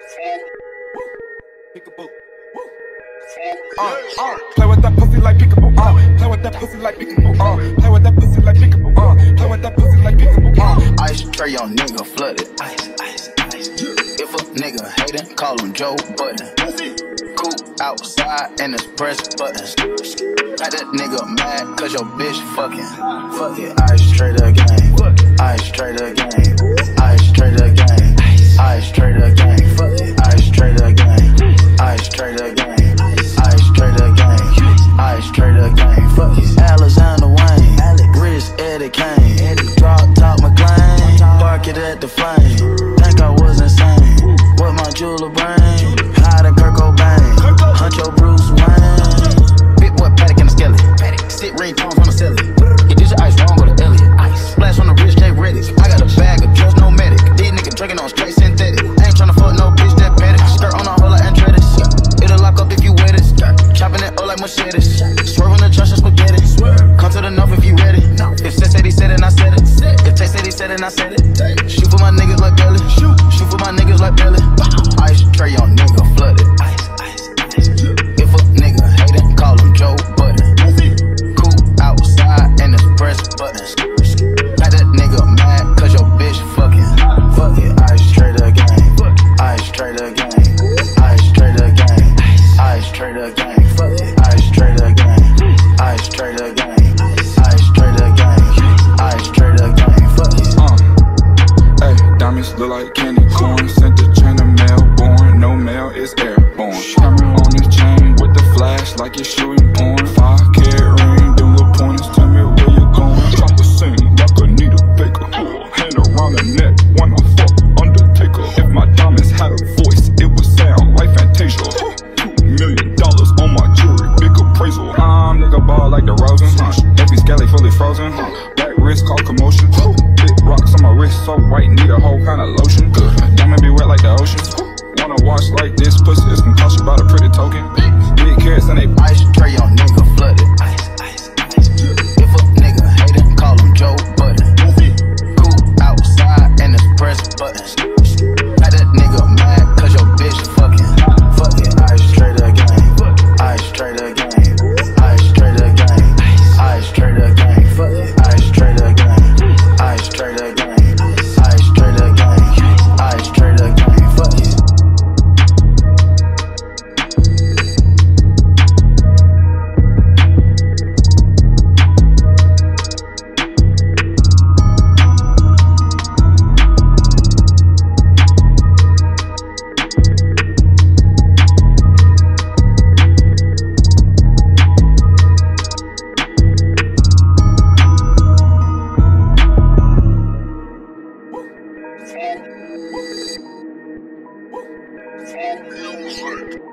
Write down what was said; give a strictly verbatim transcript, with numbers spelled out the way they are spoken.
Peekaboo. Uh, uh, play with that pussy like peekaboo. Uh, play with that pussy like peekaboo. Uh, play with that pussy like peekaboo. Uh, play with that pussy like peekaboo. Uh, Ice tray on nigga flooded. Ice, ice, ice. If a nigga hatin', call him Joe Budden. Cool outside and it's press buttons. Got that nigga mad cause your bitch fucking. Fuck it, ice tray the game. Ice tray the game. Ice tray the game. Ice tray the game. Fuck it, ice tray the game. Ice tray the game. Ice tray the game. Ice tray the game. Fuck it, Alexander Wayne. Wrist Eddie Kane. Drop top McLean. Park it at the flame. Think I was insane. What my jeweler brain? Hide in Kurt Cobain. Hunt your Bruce Wayne. Big boy Paddock and a skeleton. Sit ring tones on the celly. You did your ice wrong, go to Elliot. Ice splash on the wrist, J Reddit. I got a bag of drugs, no medic. These niggas drinking on straight synthetic. I ain't tryna fuck no bitch that petty. Skirt on a hole like Andretti's. It'll lock up if you wet it. Chopping it all like machetes. Swerve on the trunks and spaghetti. Come to the north if you ready. If Seth said he said it, and I said it. If Tay said he said it, and I said it. Shoot for my niggas like Belly. Shoot for my niggas like Belly. Ice tray on nigga flooded. Ice, ice, ice. If a nigga hatin', call him Joe Budden. Cool outside and it's press buttons. Got that nigga mad cause your bitch fucking. Fuck it, ice tray the game. Ice tray the game. Ice tray the game. Ice tray the game. Fuck it, ice tray the game. Ice tray the game. Ice tray the game. Ice tray the game. Fuck it. Uh, hey, diamonds look like candy corn. Sent the chain to Melbourne. No mail is airborne. Camera on this chain with the flash like you're shooting porn. Five carat ring, them little pointers. Tell me where you going. Drop the scene like a Nita Baker. Hand around the neck when I fuck Undertaker. If my diamonds had a voice, it would sound like Fantasia. Two million dollars on my jewelry, big appraisal. I'm nigga ball like the Rosen. Every scally fully frozen. Black wrist called commotion. Big rocks on my wrist, so white, need a whole kind of lotion. Diamond be wet like the ocean. Wanna watch like this, pussy is gonna cost you about a pretty token. Big carrots and they ice tray on nigga flooded. Ice, ice, ice. If a nigga hatin', call him Joe Budden. Cool outside and it's press buttons. Got that nigga mad cause your bitch fucking. Fuck it, ice tray the game. Ice tray the game. Ice tray the game. Ice tray the game. Fuck it, ice tray the game. Ice tray the game. Ice tray the game. Ice tray the game. Fuck it. Woo. Woo. Woo.